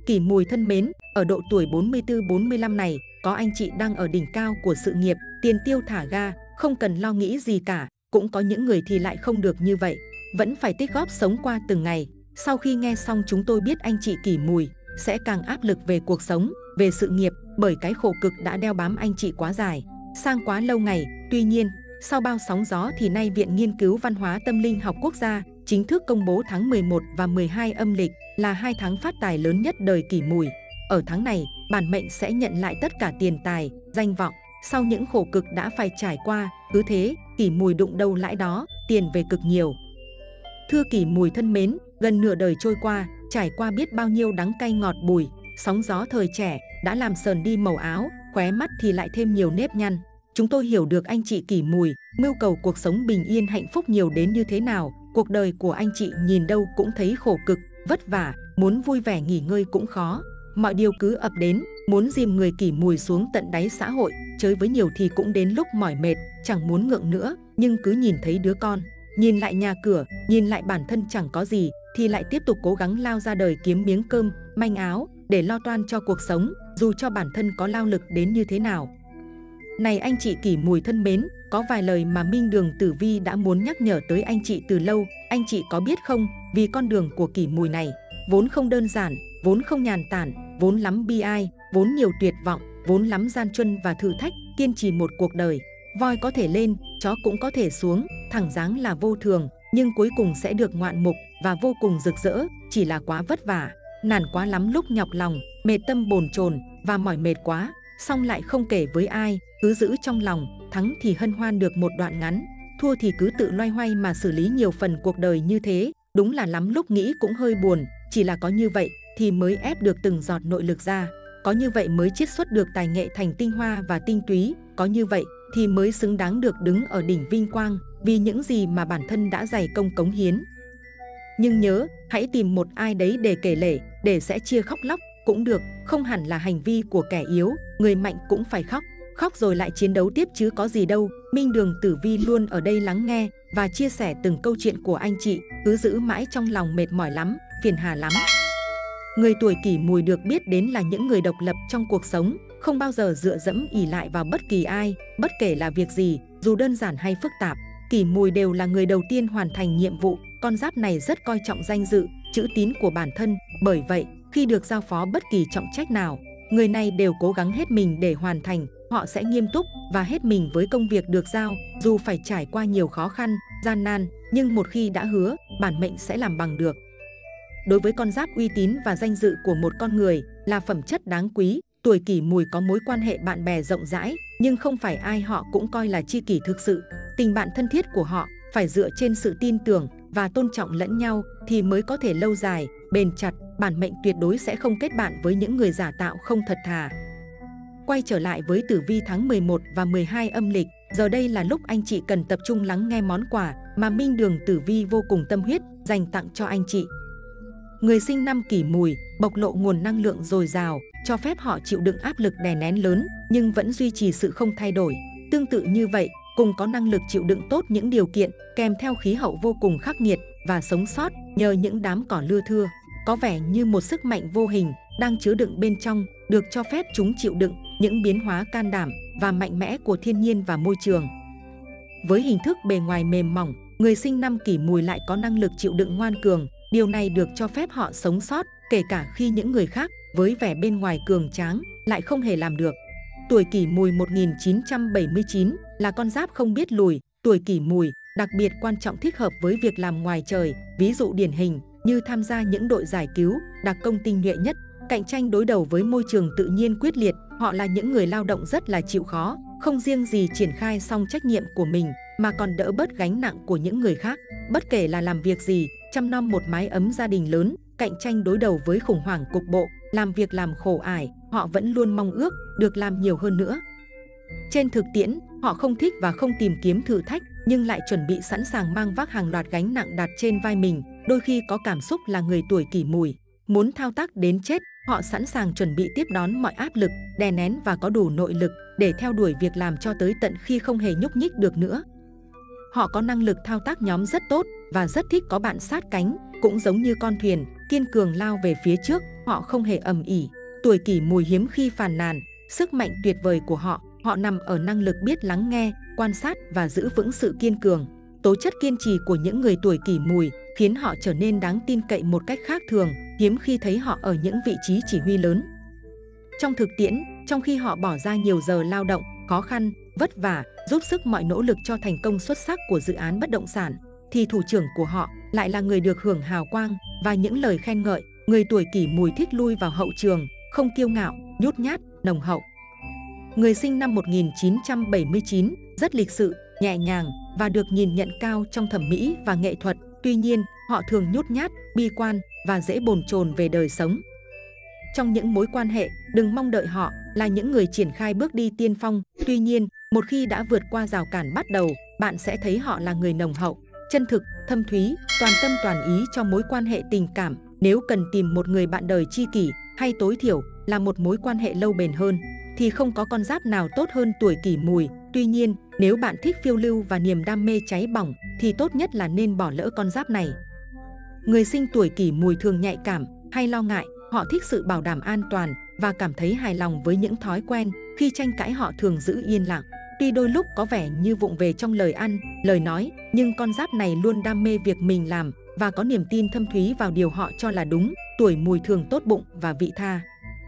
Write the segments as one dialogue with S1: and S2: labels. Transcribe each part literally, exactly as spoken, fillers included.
S1: Kỷ Mùi thân mến, ở độ tuổi bốn mươi tư bốn mươi lăm này, có anh chị đang ở đỉnh cao của sự nghiệp, tiền tiêu thả ga, không cần lo nghĩ gì cả. Cũng có những người thì lại không được như vậy, vẫn phải tích góp sống qua từng ngày. Sau khi nghe xong chúng tôi biết anh chị Kỷ Mùi sẽ càng áp lực về cuộc sống, về sự nghiệp, bởi cái khổ cực đã đeo bám anh chị quá dài, sang quá lâu ngày. Tuy nhiên, sau bao sóng gió thì nay Viện Nghiên cứu Văn hóa Tâm linh học Quốc gia chính thức công bố tháng mười một và mười hai âm lịch là hai tháng phát tài lớn nhất đời Kỷ Mùi. Ở tháng này, bản mệnh sẽ nhận lại tất cả tiền tài, danh vọng sau những khổ cực đã phải trải qua. Cứ thế, Kỷ Mùi đụng đâu lãi đó, tiền về cực nhiều. Thưa Kỷ Mùi thân mến, gần nửa đời trôi qua, trải qua biết bao nhiêu đắng cay ngọt bùi, sóng gió thời trẻ đã làm sờn đi màu áo, khóe mắt thì lại thêm nhiều nếp nhăn. Chúng tôi hiểu được anh chị Kỷ Mùi mưu cầu cuộc sống bình yên hạnh phúc nhiều đến như thế nào. Cuộc đời của anh chị nhìn đâu cũng thấy khổ cực, vất vả, muốn vui vẻ nghỉ ngơi cũng khó. Mọi điều cứ ập đến, muốn dìm người Kỷ Mùi xuống tận đáy xã hội, chơi với nhiều thì cũng đến lúc mỏi mệt, chẳng muốn ngượng nữa, nhưng cứ nhìn thấy đứa con, nhìn lại nhà cửa, nhìn lại bản thân chẳng có gì, thì lại tiếp tục cố gắng lao ra đời kiếm miếng cơm, manh áo, để lo toan cho cuộc sống, dù cho bản thân có lao lực đến như thế nào. Này anh chị Kỷ Mùi thân mến, có vài lời mà Minh Đường Tử Vi đã muốn nhắc nhở tới anh chị từ lâu. Anh chị có biết không, vì con đường của Kỷ Mùi này vốn không đơn giản, vốn không nhàn tản, vốn lắm bi ai, vốn nhiều tuyệt vọng, vốn lắm gian truân và thử thách. Kiên trì một cuộc đời, voi có thể lên, chó cũng có thể xuống, thẳng dáng là vô thường, nhưng cuối cùng sẽ được ngoạn mục và vô cùng rực rỡ. Chỉ là quá vất vả, nản quá lắm lúc nhọc lòng, mệt tâm bồn chồn và mỏi mệt quá, xong lại không kể với ai, cứ giữ trong lòng. Thắng thì hân hoan được một đoạn ngắn, thua thì cứ tự loay hoay mà xử lý nhiều phần cuộc đời như thế. Đúng là lắm lúc nghĩ cũng hơi buồn, chỉ là có như vậy thì mới ép được từng giọt nội lực ra, có như vậy mới chiết xuất được tài nghệ thành tinh hoa và tinh túy, có như vậy thì mới xứng đáng được đứng ở đỉnh vinh quang vì những gì mà bản thân đã dày công cống hiến. Nhưng nhớ, hãy tìm một ai đấy để kể lể, để sẽ chia khóc lóc cũng được, không hẳn là hành vi của kẻ yếu, người mạnh cũng phải khóc, khóc rồi lại chiến đấu tiếp chứ có gì đâu. Minh Đường Tử Vi luôn ở đây lắng nghe và chia sẻ từng câu chuyện của anh chị, cứ giữ mãi trong lòng mệt mỏi lắm, phiền hà lắm. Người tuổi Kỷ Mùi được biết đến là những người độc lập trong cuộc sống, không bao giờ dựa dẫm ỷ lại vào bất kỳ ai, bất kể là việc gì, dù đơn giản hay phức tạp. Kỷ Mùi đều là người đầu tiên hoàn thành nhiệm vụ. Con giáp này rất coi trọng danh dự, chữ tín của bản thân, bởi vậy khi được giao phó bất kỳ trọng trách nào, người này đều cố gắng hết mình để hoàn thành. Họ sẽ nghiêm túc và hết mình với công việc được giao, dù phải trải qua nhiều khó khăn, gian nan, nhưng một khi đã hứa, bản mệnh sẽ làm bằng được. Đối với con giáp, uy tín và danh dự của một con người là phẩm chất đáng quý. Tuổi Kỷ Mùi có mối quan hệ bạn bè rộng rãi, nhưng không phải ai họ cũng coi là tri kỷ thực sự. Tình bạn thân thiết của họ phải dựa trên sự tin tưởng và tôn trọng lẫn nhau thì mới có thể lâu dài, bền chặt. Bản mệnh tuyệt đối sẽ không kết bạn với những người giả tạo không thật thà. Quay trở lại với tử vi tháng mười một và mười hai âm lịch, giờ đây là lúc anh chị cần tập trung lắng nghe món quà mà Minh Đường Tử Vi vô cùng tâm huyết dành tặng cho anh chị. Người sinh năm Kỷ Mùi bộc lộ nguồn năng lượng dồi dào, cho phép họ chịu đựng áp lực đè nén lớn nhưng vẫn duy trì sự không thay đổi. Tương tự như vậy, cùng có năng lực chịu đựng tốt những điều kiện kèm theo khí hậu vô cùng khắc nghiệt và sống sót nhờ những đám cỏ lưa thưa, có vẻ như một sức mạnh vô hình đang chứa đựng bên trong, được cho phép chúng chịu đựng những biến hóa can đảm và mạnh mẽ của thiên nhiên và môi trường. Với hình thức bề ngoài mềm mỏng, người sinh năm Kỷ Mùi lại có năng lực chịu đựng ngoan cường. Điều này được cho phép họ sống sót, kể cả khi những người khác với vẻ bên ngoài cường tráng lại không hề làm được. Tuổi Kỷ Mùi một nghìn chín trăm bảy mươi chín là con giáp không biết lùi. Tuổi Kỷ Mùi đặc biệt quan trọng thích hợp với việc làm ngoài trời, ví dụ điển hình như tham gia những đội giải cứu, đặc công tinh nhuệ nhất, cạnh tranh đối đầu với môi trường tự nhiên quyết liệt. Họ là những người lao động rất là chịu khó, không riêng gì triển khai xong trách nhiệm của mình mà còn đỡ bớt gánh nặng của những người khác. Bất kể là làm việc gì, chăm nom một mái ấm gia đình lớn, cạnh tranh đối đầu với khủng hoảng cục bộ, làm việc làm khổ ải, họ vẫn luôn mong ước được làm nhiều hơn nữa. Trên thực tiễn, họ không thích và không tìm kiếm thử thách, nhưng lại chuẩn bị sẵn sàng mang vác hàng loạt gánh nặng đặt trên vai mình. Đôi khi có cảm xúc là người tuổi Kỷ Mùi muốn thao tác đến chết, họ sẵn sàng chuẩn bị tiếp đón mọi áp lực, đè nén và có đủ nội lực để theo đuổi việc làm cho tới tận khi không hề nhúc nhích được nữa. Họ có năng lực thao tác nhóm rất tốt và rất thích có bạn sát cánh, cũng giống như con thuyền, kiên cường lao về phía trước. họ không hề ầm ĩ. Tuổi Kỷ Mùi hiếm khi phàn nàn, sức mạnh tuyệt vời của họ, họ nằm ở năng lực biết lắng nghe, quan sát và giữ vững sự kiên cường. Tố chất kiên trì của những người tuổi Kỷ Mùi khiến họ trở nên đáng tin cậy một cách khác thường, hiếm khi thấy họ ở những vị trí chỉ huy lớn. Trong thực tiễn, trong khi họ bỏ ra nhiều giờ lao động, khó khăn, vất vả, giúp sức mọi nỗ lực cho thành công xuất sắc của dự án bất động sản, thì thủ trưởng của họ lại là người được hưởng hào quang và những lời khen ngợi. Người tuổi Kỷ Mùi thích lui vào hậu trường, không kiêu ngạo, nhút nhát, nồng hậu. Người sinh năm một nghìn chín trăm bảy mươi chín, rất lịch sự, nhẹ nhàng và được nhìn nhận cao trong thẩm mỹ và nghệ thuật. Tuy nhiên, họ thường nhút nhát, bi quan và dễ bồn chồn về đời sống. Trong những mối quan hệ, đừng mong đợi họ là những người triển khai bước đi tiên phong. Tuy nhiên, một khi đã vượt qua rào cản bắt đầu, bạn sẽ thấy họ là người nồng hậu, chân thực, thâm thúy, toàn tâm toàn ý cho mối quan hệ tình cảm. Nếu cần tìm một người bạn đời tri kỷ hay tối thiểu là một mối quan hệ lâu bền hơn, thì không có con giáp nào tốt hơn tuổi Kỷ Mùi. Tuy nhiên, nếu bạn thích phiêu lưu và niềm đam mê cháy bỏng, thì tốt nhất là nên bỏ lỡ con giáp này. Người sinh tuổi Kỷ Mùi thường nhạy cảm hay lo ngại, họ thích sự bảo đảm an toàn và cảm thấy hài lòng với những thói quen. Khi tranh cãi họ thường giữ yên lặng. Tuy đôi lúc có vẻ như vụng về trong lời ăn, lời nói, nhưng con giáp này luôn đam mê việc mình làm và có niềm tin thâm thúy vào điều họ cho là đúng. Tuổi Mùi thường tốt bụng và vị tha.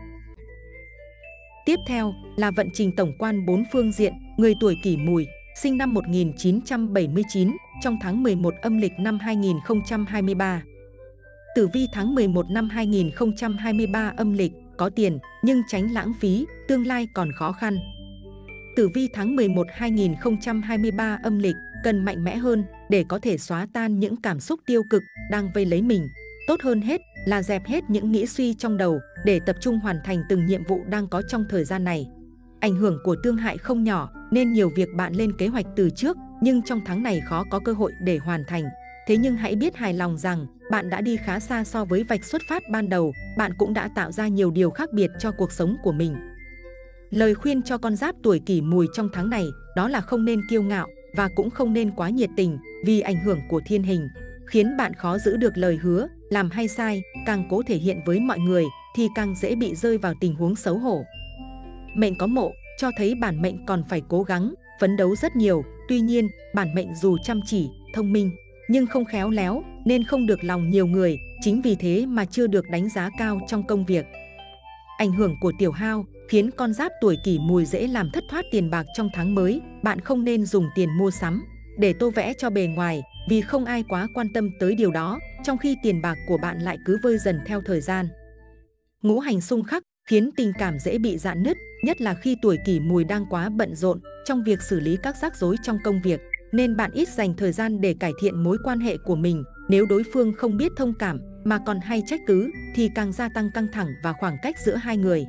S1: Tiếp theo là vận trình tổng quan bốn phương diện. Người tuổi Kỷ Mùi, sinh năm một nghìn chín trăm bảy mươi chín, trong tháng mười một âm lịch năm hai nghìn không trăm hai mươi ba. Tử vi tháng mười một năm hai nghìn không trăm hai mươi ba âm lịch, có tiền nhưng tránh lãng phí, tương lai còn khó khăn. Tử vi tháng mười một hai nghìn không trăm hai mươi ba âm lịch, cần mạnh mẽ hơn để có thể xóa tan những cảm xúc tiêu cực đang vây lấy mình. Tốt hơn hết là dẹp hết những nghĩ suy trong đầu để tập trung hoàn thành từng nhiệm vụ đang có trong thời gian này. Ảnh hưởng của tương hại không nhỏ nên nhiều việc bạn lên kế hoạch từ trước, nhưng trong tháng này khó có cơ hội để hoàn thành. Thế nhưng hãy biết hài lòng rằng bạn đã đi khá xa so với vạch xuất phát ban đầu, bạn cũng đã tạo ra nhiều điều khác biệt cho cuộc sống của mình. Lời khuyên cho con giáp tuổi Kỷ Mùi trong tháng này đó là không nên kiêu ngạo và cũng không nên quá nhiệt tình, vì ảnh hưởng của thiên hình khiến bạn khó giữ được lời hứa. Làm hay sai, càng cố thể hiện với mọi người thì càng dễ bị rơi vào tình huống xấu hổ. Mệnh có Mộ cho thấy bản mệnh còn phải cố gắng, phấn đấu rất nhiều. Tuy nhiên, bản mệnh dù chăm chỉ, thông minh nhưng không khéo léo nên không được lòng nhiều người, chính vì thế mà chưa được đánh giá cao trong công việc. Ảnh hưởng của tiểu hao khiến con giáp tuổi Kỷ Mùi dễ làm thất thoát tiền bạc trong tháng mới. Bạn không nên dùng tiền mua sắm để tô vẽ cho bề ngoài, vì không ai quá quan tâm tới điều đó, trong khi tiền bạc của bạn lại cứ vơi dần theo thời gian. Ngũ hành xung khắc khiến tình cảm dễ bị rạn nứt, nhất là khi tuổi Kỷ Mùi đang quá bận rộn trong việc xử lý các rắc rối trong công việc, nên bạn ít dành thời gian để cải thiện mối quan hệ của mình. Nếu đối phương không biết thông cảm mà còn hay trách cứ thì càng gia tăng căng thẳng và khoảng cách giữa hai người.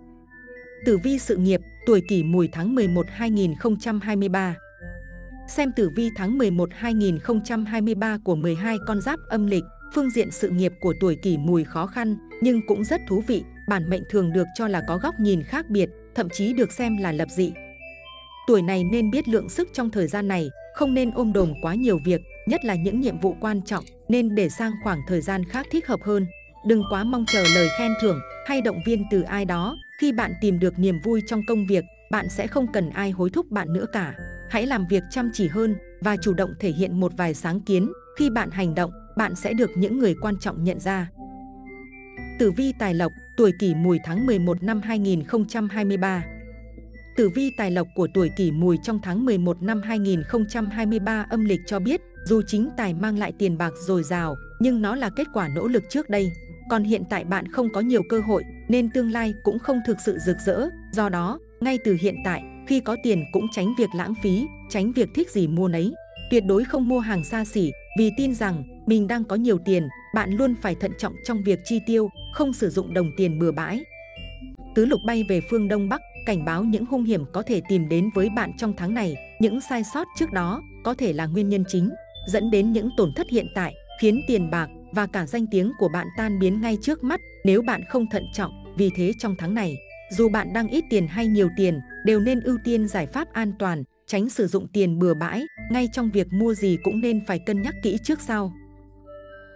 S1: Tử vi sự nghiệp, tuổi Kỷ Mùi tháng mười một hai nghìn không trăm hai mươi ba. Xem tử vi tháng mười một hai nghìn không trăm hai mươi ba của mười hai con giáp âm lịch. Phương diện sự nghiệp của tuổi Kỷ Mùi khó khăn nhưng cũng rất thú vị. Bản mệnh thường được cho là có góc nhìn khác biệt, thậm chí được xem là lập dị. Tuổi này nên biết lượng sức trong thời gian này, không nên ôm đồm quá nhiều việc, nhất là những nhiệm vụ quan trọng, nên để sang khoảng thời gian khác thích hợp hơn. Đừng quá mong chờ lời khen thưởng hay động viên từ ai đó. Khi bạn tìm được niềm vui trong công việc, bạn sẽ không cần ai hối thúc bạn nữa cả. Hãy làm việc chăm chỉ hơn và chủ động thể hiện một vài sáng kiến. Khi bạn hành động, bạn sẽ được những người quan trọng nhận ra. Tử vi tài lộc, tuổi Kỷ Mùi tháng mười một năm hai nghìn không trăm hai mươi ba. Tử vi tài lộc của tuổi Kỷ Mùi trong tháng mười một năm hai nghìn không trăm hai mươi ba âm lịch cho biết, dù chính tài mang lại tiền bạc dồi dào, nhưng nó là kết quả nỗ lực trước đây. Còn hiện tại bạn không có nhiều cơ hội, nên tương lai cũng không thực sự rực rỡ. Do đó, ngay từ hiện tại, khi có tiền cũng tránh việc lãng phí, tránh việc thích gì mua nấy. Tuyệt đối không mua hàng xa xỉ, vì tin rằng mình đang có nhiều tiền. Bạn luôn phải thận trọng trong việc chi tiêu, không sử dụng đồng tiền bừa bãi. Tứ lục bay về phương Đông Bắc, cảnh báo những hung hiểm có thể tìm đến với bạn trong tháng này. Những sai sót trước đó có thể là nguyên nhân chính, dẫn đến những tổn thất hiện tại, khiến tiền bạc và cả danh tiếng của bạn tan biến ngay trước mắt nếu bạn không thận trọng. Vì thế trong tháng này, dù bạn đang ít tiền hay nhiều tiền, đều nên ưu tiên giải pháp an toàn, tránh sử dụng tiền bừa bãi. Ngay trong việc mua gì cũng nên phải cân nhắc kỹ trước sau.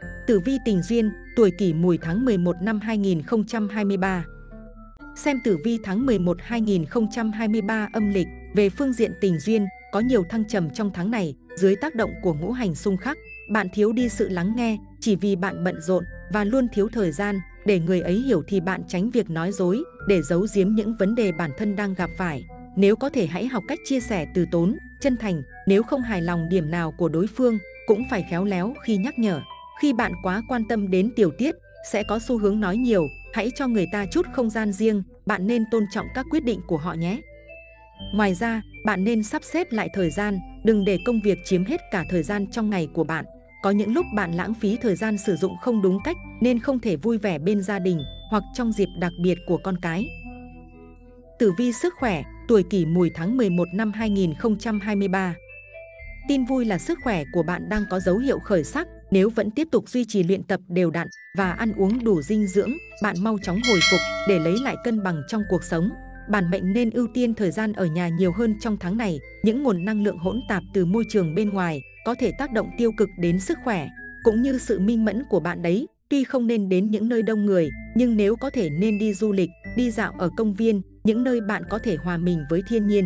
S1: Tử vi tình duyên, tuổi Kỷ Mùi tháng mười một năm hai nghìn không trăm hai mươi ba. Xem tử vi tháng mười một hai nghìn không trăm hai mươi ba âm lịch. Về phương diện tình duyên, có nhiều thăng trầm trong tháng này, dưới tác động của ngũ hành xung khắc. Bạn thiếu đi sự lắng nghe, chỉ vì bạn bận rộn và luôn thiếu thời gian để người ấy hiểu thì bạn tránh việc nói dối để giấu giếm những vấn đề bản thân đang gặp phải. Nếu có thể hãy học cách chia sẻ từ tốn, chân thành, nếu không hài lòng điểm nào của đối phương, cũng phải khéo léo khi nhắc nhở. Khi bạn quá quan tâm đến tiểu tiết, sẽ có xu hướng nói nhiều, hãy cho người ta chút không gian riêng, bạn nên tôn trọng các quyết định của họ nhé. Ngoài ra, bạn nên sắp xếp lại thời gian, đừng để công việc chiếm hết cả thời gian trong ngày của bạn. Có những lúc bạn lãng phí thời gian sử dụng không đúng cách nên không thể vui vẻ bên gia đình hoặc trong dịp đặc biệt của con cái. Tử vi sức khỏe, tuổi Kỷ Mùi tháng mười một năm hai nghìn không trăm hai mươi ba. Tin vui là sức khỏe của bạn đang có dấu hiệu khởi sắc. Nếu vẫn tiếp tục duy trì luyện tập đều đặn và ăn uống đủ dinh dưỡng, bạn mau chóng hồi phục để lấy lại cân bằng trong cuộc sống. Bản mệnh nên ưu tiên thời gian ở nhà nhiều hơn trong tháng này. Những nguồn năng lượng hỗn tạp từ môi trường bên ngoài có thể tác động tiêu cực đến sức khỏe, cũng như sự minh mẫn của bạn đấy. Tuy không nên đến những nơi đông người, nhưng nếu có thể nên đi du lịch, đi dạo ở công viên, những nơi bạn có thể hòa mình với thiên nhiên.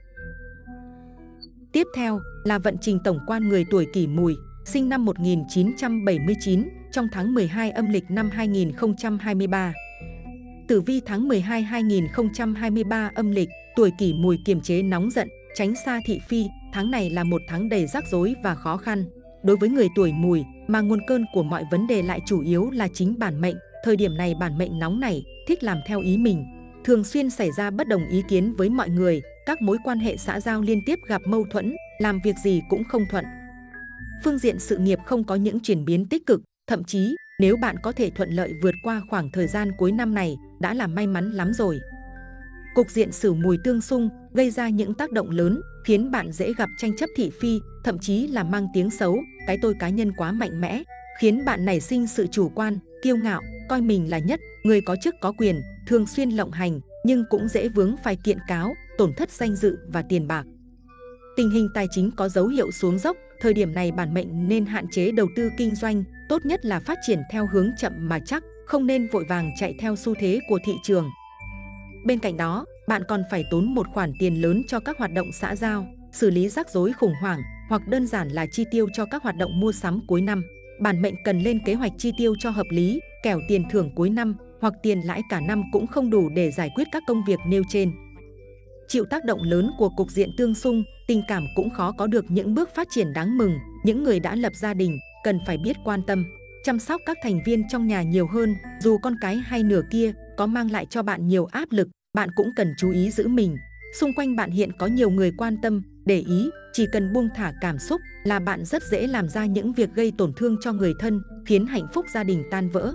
S1: Tiếp theo là vận trình tổng quan người tuổi Kỷ Mùi, sinh năm một nghìn chín trăm bảy mươi chín, trong tháng mười hai âm lịch năm hai nghìn không trăm hai mươi ba. Tử vi tháng mười hai hai nghìn không trăm hai mươi ba âm lịch, tuổi Kỷ Mùi kiềm chế nóng giận, tránh xa thị phi. Tháng này là một tháng đầy rắc rối và khó khăn. Đối với người tuổi Mùi, mà nguồn cơn của mọi vấn đề lại chủ yếu là chính bản mệnh. Thời điểm này bản mệnh nóng nảy, thích làm theo ý mình, thường xuyên xảy ra bất đồng ý kiến với mọi người. Các mối quan hệ xã giao liên tiếp gặp mâu thuẫn, làm việc gì cũng không thuận. Phương diện sự nghiệp không có những chuyển biến tích cực, thậm chí nếu bạn có thể thuận lợi vượt qua khoảng thời gian cuối năm này, đã là may mắn lắm rồi. Cục diện Sửu Mùi tương xung gây ra những tác động lớn, khiến bạn dễ gặp tranh chấp thị phi, thậm chí là mang tiếng xấu, cái tôi cá nhân quá mạnh mẽ, khiến bạn nảy sinh sự chủ quan, kiêu ngạo, coi mình là nhất, người có chức có quyền, thường xuyên lộng hành, nhưng cũng dễ vướng phải kiện cáo, tổn thất danh dự và tiền bạc. Tình hình tài chính có dấu hiệu xuống dốc, thời điểm này bản mệnh nên hạn chế đầu tư kinh doanh, tốt nhất là phát triển theo hướng chậm mà chắc, không nên vội vàng chạy theo xu thế của thị trường. Bên cạnh đó, bạn còn phải tốn một khoản tiền lớn cho các hoạt động xã giao, xử lý rắc rối khủng hoảng, hoặc đơn giản là chi tiêu cho các hoạt động mua sắm cuối năm. Bản mệnh cần lên kế hoạch chi tiêu cho hợp lý, kẻo tiền thưởng cuối năm hoặc tiền lãi cả năm cũng không đủ để giải quyết các công việc nêu trên. Chịu tác động lớn của cục diện tương xung, tình cảm cũng khó có được những bước phát triển đáng mừng. Những người đã lập gia đình cần phải biết quan tâm, chăm sóc các thành viên trong nhà nhiều hơn, dù con cái hay nửa kia có mang lại cho bạn nhiều áp lực, bạn cũng cần chú ý giữ mình. Xung quanh bạn hiện có nhiều người quan tâm, để ý, chỉ cần buông thả cảm xúc là bạn rất dễ làm ra những việc gây tổn thương cho người thân, khiến hạnh phúc gia đình tan vỡ.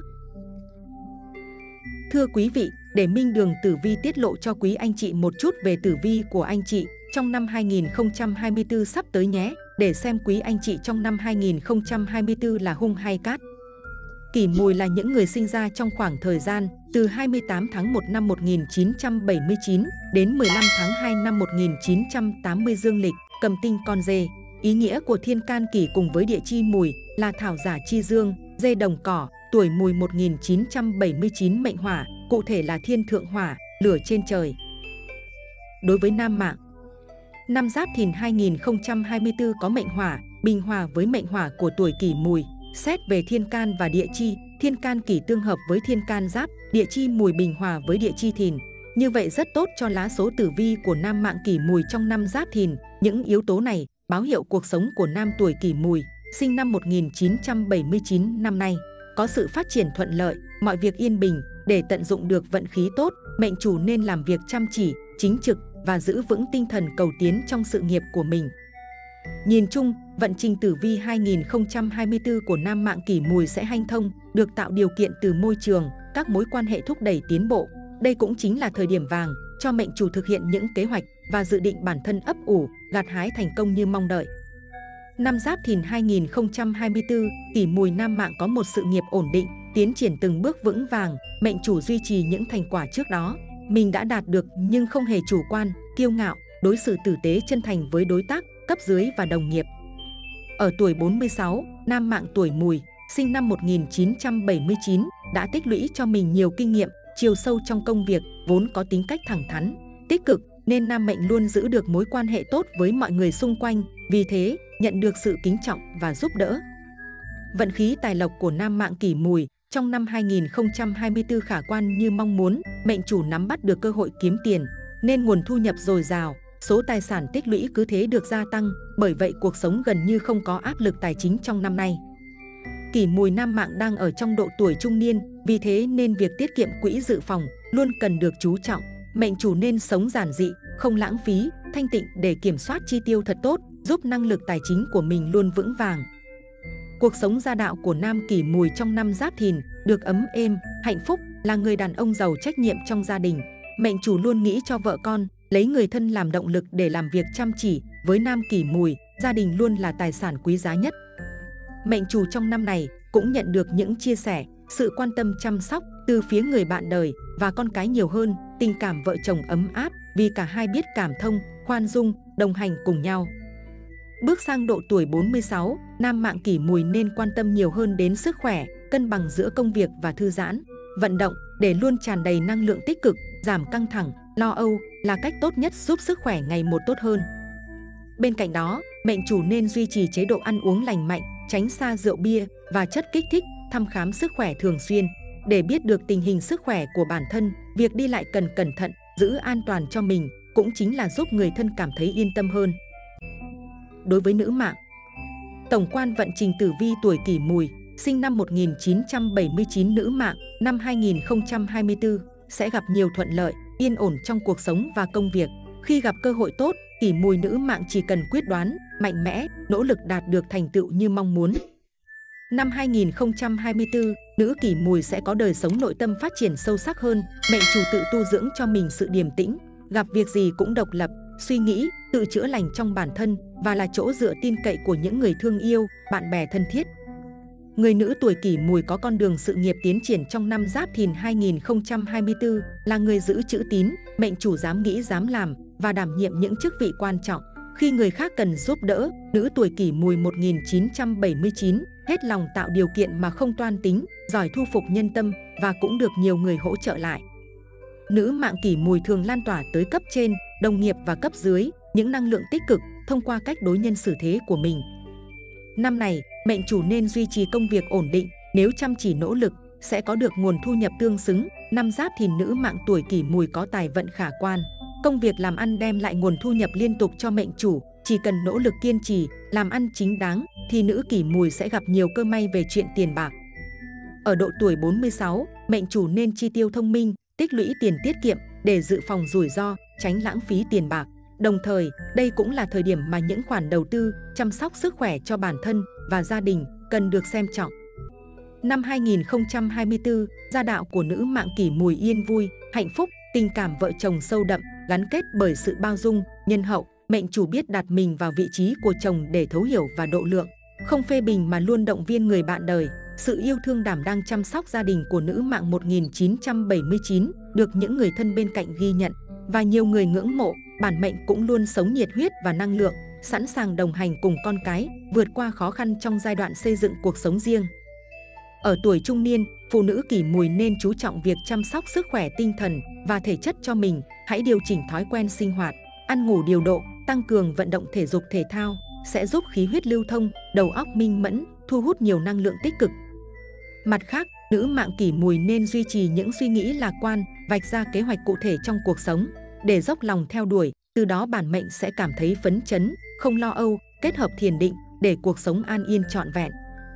S1: Thưa quý vị, để Minh Đường Tử Vi tiết lộ cho quý anh chị một chút về tử vi của anh chị trong năm hai nghìn không trăm hai mươi tư sắp tới nhé, để xem quý anh chị trong năm hai nghìn không trăm hai mươi tư là hung hay cát. Kỷ Mùi là những người sinh ra trong khoảng thời gian từ hai mươi tám tháng một năm một nghìn chín trăm bảy mươi chín đến mười lăm tháng hai năm một nghìn chín trăm tám mươi dương lịch, cầm tinh con dê. Ý nghĩa của thiên can kỷ cùng với địa chi Mùi là thảo giả chi dương, dê đồng cỏ. Tuổi Mùi một nghìn chín trăm bảy mươi chín mệnh hỏa, cụ thể là thiên thượng hỏa, lửa trên trời. Đối với nam mạng, năm Giáp Thìn hai nghìn không trăm hai mươi tư có mệnh hỏa, bình hòa với mệnh hỏa của tuổi Kỷ Mùi. Xét về thiên can và địa chi, thiên can Kỷ tương hợp với thiên can Giáp, địa chi Mùi bình hòa với địa chi Thìn. Như vậy rất tốt cho lá số tử vi của nam mạng Kỷ Mùi trong năm Giáp Thìn. Những yếu tố này báo hiệu cuộc sống của nam tuổi Kỷ Mùi, sinh năm một nghìn chín trăm bảy mươi chín năm nay có sự phát triển thuận lợi, mọi việc yên bình. Để tận dụng được vận khí tốt, mệnh chủ nên làm việc chăm chỉ, chính trực và giữ vững tinh thần cầu tiến trong sự nghiệp của mình. Nhìn chung, vận trình tử vi hai nghìn không trăm hai mươi tư của nam mạng Kỷ Mùi sẽ hanh thông, được tạo điều kiện từ môi trường, các mối quan hệ thúc đẩy tiến bộ. Đây cũng chính là thời điểm vàng cho mệnh chủ thực hiện những kế hoạch và dự định bản thân ấp ủ, gặt hái thành công như mong đợi. Năm Giáp Thìn hai nghìn không trăm hai mươi tư, Kỷ Mùi nam mạng có một sự nghiệp ổn định, tiến triển từng bước vững vàng, mệnh chủ duy trì những thành quả trước đó mình đã đạt được nhưng không hề chủ quan, kiêu ngạo, đối xử tử tế chân thành với đối tác, cấp dưới và đồng nghiệp. Ở tuổi bốn mươi sáu, nam mạng tuổi Mùi, sinh năm một nghìn chín trăm bảy mươi chín, đã tích lũy cho mình nhiều kinh nghiệm, chiều sâu trong công việc, vốn có tính cách thẳng thắn, tích cực, nên nam mệnh luôn giữ được mối quan hệ tốt với mọi người xung quanh, vì thế nhận được sự kính trọng và giúp đỡ. Vận khí tài lộc của nam mạng Kỷ Mùi trong năm hai nghìn không trăm hai mươi tư khả quan như mong muốn, mệnh chủ nắm bắt được cơ hội kiếm tiền, nên nguồn thu nhập dồi dào, số tài sản tích lũy cứ thế được gia tăng, bởi vậy cuộc sống gần như không có áp lực tài chính trong năm nay. Kỷ Mùi nam mạng đang ở trong độ tuổi trung niên, vì thế nên việc tiết kiệm quỹ dự phòng luôn cần được chú trọng. Mệnh chủ nên sống giản dị, không lãng phí, thanh tịnh để kiểm soát chi tiêu thật tốt, giúp năng lực tài chính của mình luôn vững vàng. Cuộc sống gia đạo của nam Kỷ Mùi trong năm Giáp Thìn được ấm êm, hạnh phúc, là người đàn ông giàu trách nhiệm trong gia đình. Mệnh chủ luôn nghĩ cho vợ con, lấy người thân làm động lực để làm việc chăm chỉ. Với nam Kỷ Mùi, gia đình luôn là tài sản quý giá nhất. Mệnh chủ trong năm này cũng nhận được những chia sẻ, sự quan tâm chăm sóc từ phía người bạn đời và con cái nhiều hơn, tình cảm vợ chồng ấm áp vì cả hai biết cảm thông, khoan dung, đồng hành cùng nhau. Bước sang độ tuổi bốn mươi sáu, nam mạng Kỷ Mùi nên quan tâm nhiều hơn đến sức khỏe, cân bằng giữa công việc và thư giãn, vận động để luôn tràn đầy năng lượng tích cực, giảm căng thẳng, lo âu là cách tốt nhất giúp sức khỏe ngày một tốt hơn. Bên cạnh đó, mệnh chủ nên duy trì chế độ ăn uống lành mạnh, tránh xa rượu bia và chất kích thích, thăm khám sức khỏe thường xuyên. Để biết được tình hình sức khỏe của bản thân, việc đi lại cần cẩn thận, giữ an toàn cho mình, cũng chính là giúp người thân cảm thấy yên tâm hơn. Đối với nữ mạng, tổng quan vận trình tử vi tuổi Kỷ Mùi, sinh năm một nghìn chín trăm bảy mươi chín nữ mạng, năm hai nghìn không trăm hai mươi tư, sẽ gặp nhiều thuận lợi, yên ổn trong cuộc sống và công việc. Khi gặp cơ hội tốt, Kỷ Mùi nữ mạng chỉ cần quyết đoán, mạnh mẽ, nỗ lực đạt được thành tựu như mong muốn. Năm hai nghìn không trăm hai mươi tư, nữ Kỷ Mùi sẽ có đời sống nội tâm phát triển sâu sắc hơn, mệnh chủ tự tu dưỡng cho mình sự điềm tĩnh, gặp việc gì cũng độc lập, suy nghĩ, tự chữa lành trong bản thân và là chỗ dựa tin cậy của những người thương yêu, bạn bè thân thiết. Người nữ tuổi Kỷ Mùi có con đường sự nghiệp tiến triển trong năm Giáp Thìn hai nghìn không trăm hai mươi tư, là người giữ chữ tín, mệnh chủ dám nghĩ dám làm và đảm nhiệm những chức vị quan trọng. Khi người khác cần giúp đỡ, nữ tuổi Kỷ Mùi một nghìn chín trăm bảy mươi chín hết lòng tạo điều kiện mà không toan tính, giỏi thu phục nhân tâm và cũng được nhiều người hỗ trợ lại. Nữ mạng Kỷ Mùi thường lan tỏa tới cấp trên, đồng nghiệp và cấp dưới những năng lượng tích cực thông qua cách đối nhân xử thế của mình. Năm này, mệnh chủ nên duy trì công việc ổn định, nếu chăm chỉ nỗ lực sẽ có được nguồn thu nhập tương xứng. Năm Giáp Thìn nữ mạng tuổi Kỷ Mùi có tài vận khả quan, công việc làm ăn đem lại nguồn thu nhập liên tục cho mệnh chủ. Chỉ cần nỗ lực kiên trì, làm ăn chính đáng thì nữ Kỷ Mùi sẽ gặp nhiều cơ may về chuyện tiền bạc. Ở độ tuổi bốn mươi sáu, mệnh chủ nên chi tiêu thông minh, tích lũy tiền tiết kiệm để dự phòng rủi ro, tránh lãng phí tiền bạc. Đồng thời, đây cũng là thời điểm mà những khoản đầu tư, chăm sóc sức khỏe cho bản thân và gia đình cần được xem trọng. Năm hai nghìn không trăm hai mươi tư, gia đạo của nữ mạng Kỷ Mùi yên vui, hạnh phúc, tình cảm vợ chồng sâu đậm, gắn kết bởi sự bao dung, nhân hậu. Mệnh chủ biết đặt mình vào vị trí của chồng để thấu hiểu và độ lượng, không phê bình mà luôn động viên người bạn đời. Sự yêu thương đảm đang chăm sóc gia đình của nữ mạng một nghìn chín trăm bảy mươi chín được những người thân bên cạnh ghi nhận và nhiều người ngưỡng mộ. Bản mệnh cũng luôn sống nhiệt huyết và năng lượng, sẵn sàng đồng hành cùng con cái, vượt qua khó khăn trong giai đoạn xây dựng cuộc sống riêng. Ở tuổi trung niên, phụ nữ Kỷ Mùi nên chú trọng việc chăm sóc sức khỏe tinh thần và thể chất cho mình. Hãy điều chỉnh thói quen sinh hoạt, ăn ngủ điều độ, tăng cường vận động thể dục thể thao sẽ giúp khí huyết lưu thông, đầu óc minh mẫn, thu hút nhiều năng lượng tích cực. Mặt khác, nữ mạng Kỷ Mùi nên duy trì những suy nghĩ lạc quan, vạch ra kế hoạch cụ thể trong cuộc sống để dốc lòng theo đuổi, từ đó bản mệnh sẽ cảm thấy phấn chấn, không lo âu, kết hợp thiền định để cuộc sống an yên trọn vẹn.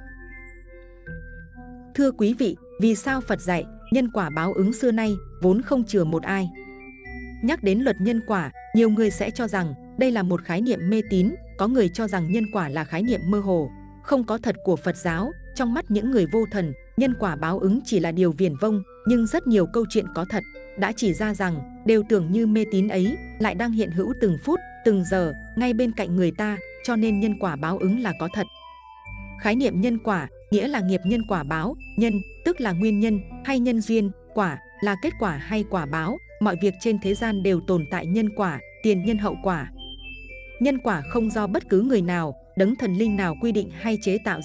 S1: Thưa quý vị, vì sao Phật dạy nhân quả báo ứng xưa nay vốn không chừa một ai? Nhắc đến luật nhân quả, nhiều người sẽ cho rằng đây là một khái niệm mê tín, có người cho rằng nhân quả là khái niệm mơ hồ, không có thật của Phật giáo. Trong mắt những người vô thần, nhân quả báo ứng chỉ là điều viển vông, nhưng rất nhiều câu chuyện có thật đã chỉ ra rằng đều tưởng như mê tín ấy lại đang hiện hữu từng phút, từng giờ ngay bên cạnh người ta, cho nên nhân quả báo ứng là có thật. Khái niệm nhân quả nghĩa là nghiệp nhân quả báo, nhân tức là nguyên nhân hay nhân duyên, quả là kết quả hay quả báo. Mọi việc trên thế gian đều tồn tại nhân quả, tiền nhân hậu quả. Nhân quả không do bất cứ người nào, đấng thần linh nào quy định hay chế tạo ra,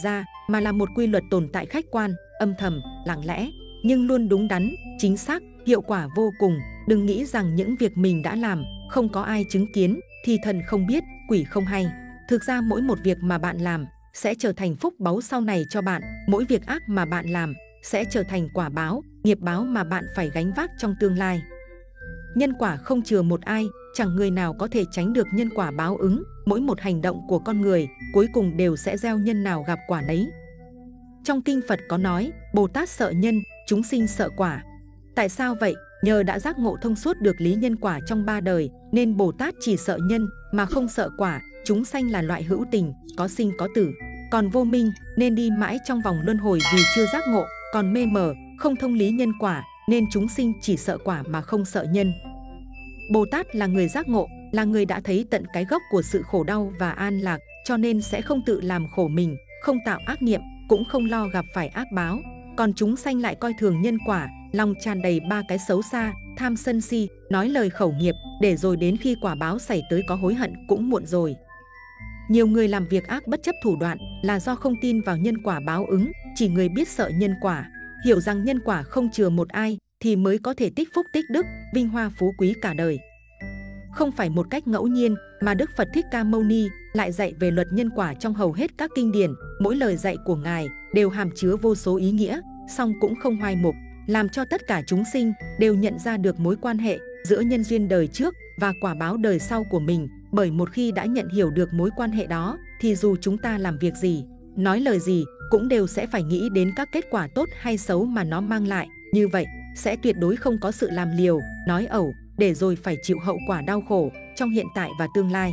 S1: mà là một quy luật tồn tại khách quan, âm thầm, lặng lẽ, nhưng luôn đúng đắn, chính xác, hiệu quả vô cùng. Đừng nghĩ rằng những việc mình đã làm, không có ai chứng kiến, thì thần không biết, quỷ không hay. Thực ra mỗi một việc mà bạn làm, sẽ trở thành phúc báu sau này cho bạn. Mỗi việc ác mà bạn làm, sẽ trở thành quả báo, nghiệp báo mà bạn phải gánh vác trong tương lai. Nhân quả không chừa một ai, chẳng người nào có thể tránh được nhân quả báo ứng. Mỗi một hành động của con người, cuối cùng đều sẽ gieo nhân nào gặp quả nấy. Trong kinh Phật có nói, Bồ Tát sợ nhân, chúng sinh sợ quả. Tại sao vậy? Nhờ đã giác ngộ thông suốt được lý nhân quả trong ba đời, nên Bồ Tát chỉ sợ nhân, mà không sợ quả. Chúng sanh là loại hữu tình, có sinh có tử. Còn vô minh, nên đi mãi trong vòng luân hồi vì chưa giác ngộ. Còn mê mờ, không thông lý nhân quả, nên chúng sinh chỉ sợ quả mà không sợ nhân. Bồ Tát là người giác ngộ, là người đã thấy tận cái gốc của sự khổ đau và an lạc, cho nên sẽ không tự làm khổ mình, không tạo ác nghiệp, cũng không lo gặp phải ác báo. Còn chúng sanh lại coi thường nhân quả, lòng tràn đầy ba cái xấu xa, tham sân si, nói lời khẩu nghiệp, để rồi đến khi quả báo xảy tới có hối hận cũng muộn rồi. Nhiều người làm việc ác bất chấp thủ đoạn là do không tin vào nhân quả báo ứng, chỉ người biết sợ nhân quả, hiểu rằng nhân quả không chừa một ai thì mới có thể tích phúc tích đức, vinh hoa phú quý cả đời. Không phải một cách ngẫu nhiên mà Đức Phật Thích Ca Mâu Ni lại dạy về luật nhân quả trong hầu hết các kinh điển. Mỗi lời dạy của Ngài đều hàm chứa vô số ý nghĩa, song cũng không hoai mục, làm cho tất cả chúng sinh đều nhận ra được mối quan hệ giữa nhân duyên đời trước và quả báo đời sau của mình. Bởi một khi đã nhận hiểu được mối quan hệ đó, thì dù chúng ta làm việc gì, nói lời gì, cũng đều sẽ phải nghĩ đến các kết quả tốt hay xấu mà nó mang lại. Như vậy, sẽ tuyệt đối không có sự làm liều, nói ẩu, để rồi phải chịu hậu quả đau khổ trong hiện tại và tương lai.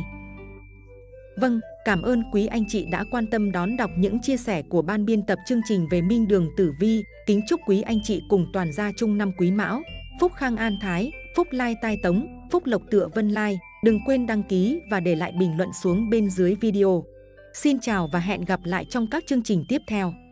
S1: Vâng, cảm ơn quý anh chị đã quan tâm đón đọc những chia sẻ của ban biên tập chương trình về Minh Đường Tử Vi. Kính chúc quý anh chị cùng toàn gia chung năm Quý Mão, phúc khang an thái, phúc lai tai tống, phúc lộc tựa vân lai. Đừng quên đăng ký và để lại bình luận xuống bên dưới video. Xin chào và hẹn gặp lại trong các chương trình tiếp theo.